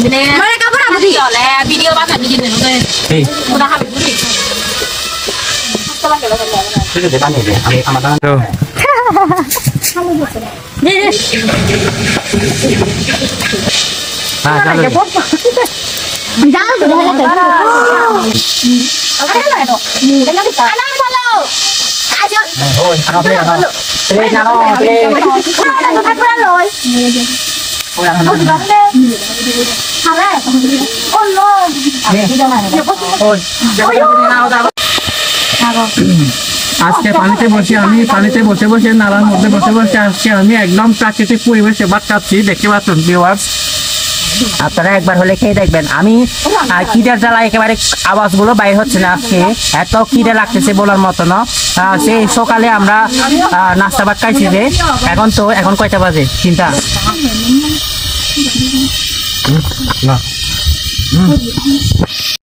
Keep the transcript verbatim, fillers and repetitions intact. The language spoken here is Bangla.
Mana kabar apa sih? Video banget bikin ini. Eh, Udah habis ini. itu di depan ini. Ambil sama tangan. Tuh. Nih. Nah, jalan. Jangan sudah ada. Apa ada itu? Dengan kita. Anak follow. Ayo. Oh, ano play ano? Play na ako, play. Apa apa rồi? Oh, ano Ôi, na. bắn đi. Thằng này. Ôi lô. Đi đâu này? Oy, যাবে নাও দাও। আজকে পানিতে বসে আমি পানিতে বসে বসে নালার মধ্যে বসে বসে আজকে আমি একদম প্রাকৃতিক পরিবেশে ভাত খাচ্ছি দেখতে পাচ্ছেন ভিউয়ার্স আপনারা একবার হলে খেয়ে দেখবেন আমি খিদের জ্বালা একেবারে আওয়াজগুলো বাইর হচ্ছে না আজকে এত খিদে লাগতেছে বলার মতো না সেই সকালে আমরা নাস্তা ভাত খাইছি যে এখন তো এখন কয়টা বাজে চিন্তা না